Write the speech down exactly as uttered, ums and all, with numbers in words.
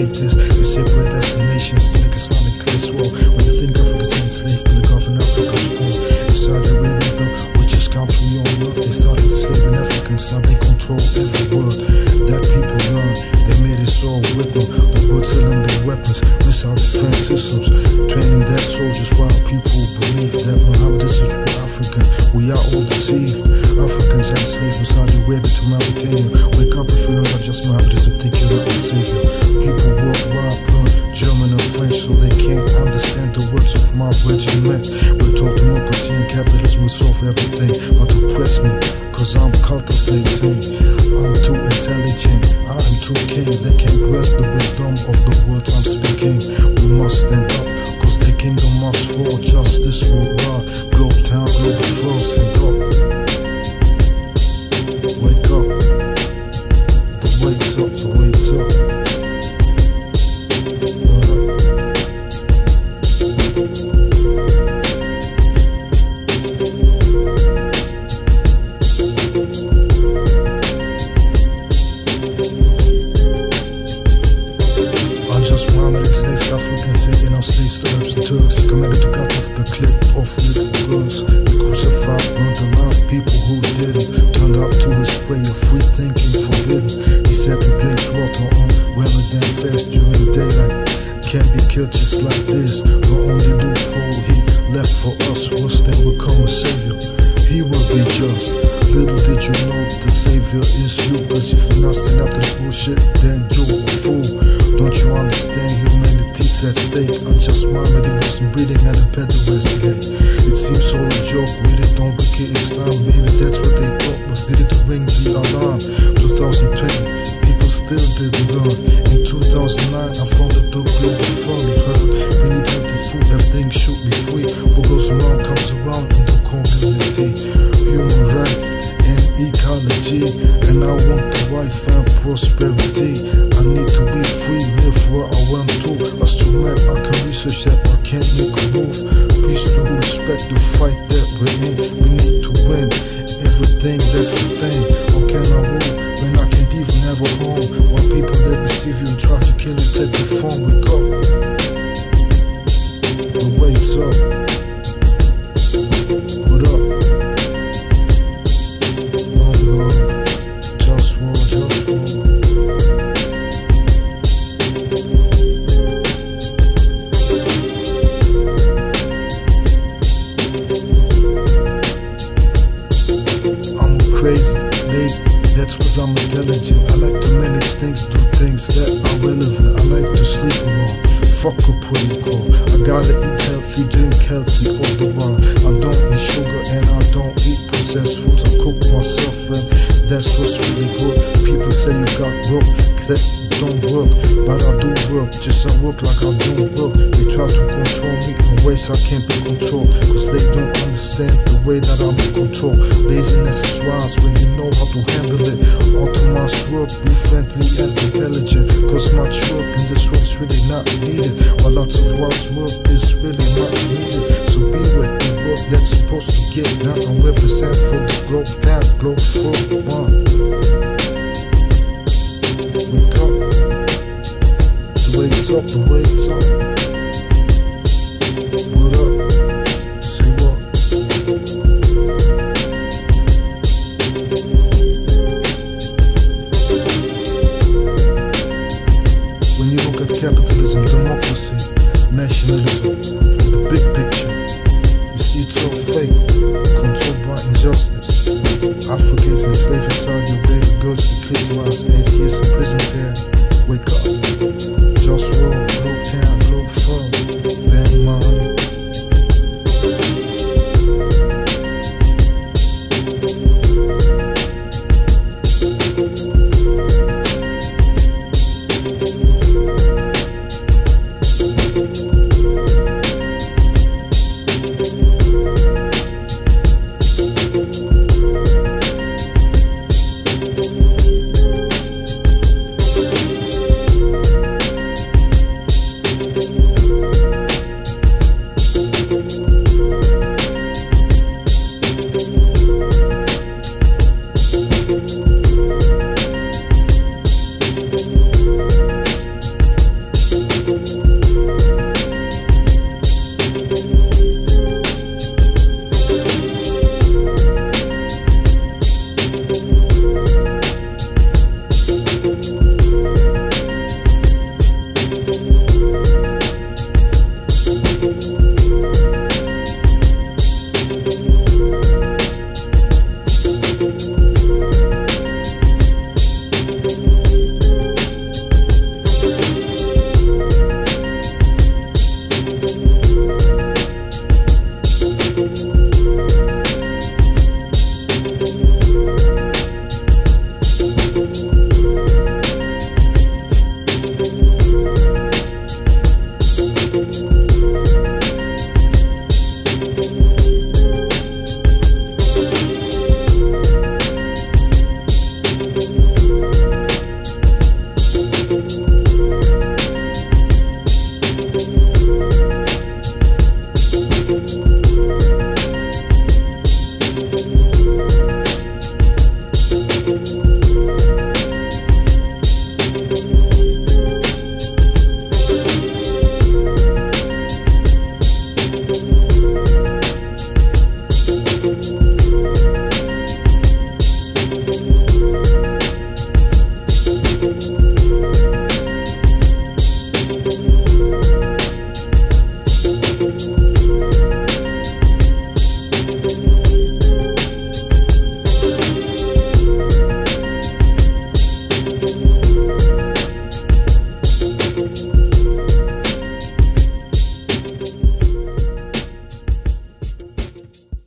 this. They separate us from nations to make Islamic clear swell. When you think Africa's enslaved and the Gulf and Africa's poor. In Saudi Arabia though, which is country on look, they started enslaving Africans, now they control every world that people learn. They made us all with them, the world selling their weapons, missile defense systems, training their soldiers while people believe that Mohammedans is African. We are all deceived. Africans had slaves from Saudi Arabia to Mauritania. Wake up and feel not just Mohammedans and think you're a savior. People worldwide learn German and French so they can't understand the words of my regiment. We're told democracy and capitalism will solve everything, but oppress me, cause I'm cultivating. I'm too intelligent, I am too king. They can't grasp the wisdom of the words I'm speaking. We must stand up, cause the kingdom must fall. Justice will rise, globe town, global flow. Stand up, wake up, the weight's up, the weight's up. Africans taking our slaves to Arabs and Turks, committed to cut off the clip of little girls. He crucified, burnt alive people who didn't, turned up to his prayer, free thinking forbidden. He said to drink water on rather than fast during daylight. Can't be killed just like this. The only loophole he left for us was they will come a savior. He will be just. Little did you know the savior is you, cause if you're not standing up to this bullshit, then you're a fool. Don't you understand humanity's at stake? I just remember he wasn't breathing at a pet investigate. It seems all a joke, really don't get Islam. Maybe that's what they thought was needed to ring the alarm. twenty twenty, people still didn't learn. In two thousand nine, I founded the global fund. Heard we need healthy food, everything should be free. What goes around comes around in the community. Human rights and ecology, and I want the life and prosperity. I need to be free, live where I want to. Assume that I can research that I can't make a move. Peace to respect the fight that we're in. We need to win everything, that's the thing. How can I rule when I can't even have a home? While people that deceive you and try to kill you take your phone, wake up. The weight's up. What up? One love, just war, just war. I'm crazy, lazy, that's cause I'm intelligent. I like to manage things, do things that are relevant. I like to sleep alone, fuck a protocol. I gotta eat healthy, drink healthy all the while. I don't eat sugar and I don't eat processed foods. I cook myself and that's what's really good. People say you got broke, cause that don't work. But I do work, just I work like I don't work. They try to control me in ways I can't be controlled, cause they don't understand the way that I'm in control. Laziness is wise when you know how to handle it. Autonomous work, be friendly and intelligent, cause much work in this world's really not needed, while lots of wise work is really much needed. So be with the work that's supposed to get done and represent for the globe, that globe for one. Wake up, the weight's up, the weight's up. What up? Say what? When you look at capitalism, democracy, nationalism, from the big picture, you see it's all fake, controlled by injustice. Africans enslaved in Saudi Arabia, girls to clitorize, atheists in prison there. Wake up.